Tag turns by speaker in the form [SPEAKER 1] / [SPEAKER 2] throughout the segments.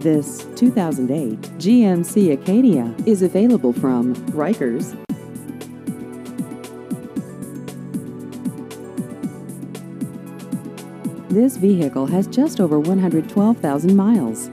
[SPEAKER 1] This 2008 GMC Acadia is available from Rikers. This vehicle has just over 112,000 miles.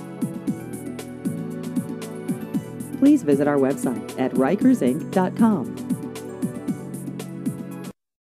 [SPEAKER 1] Please visit our website at rikersinc.com.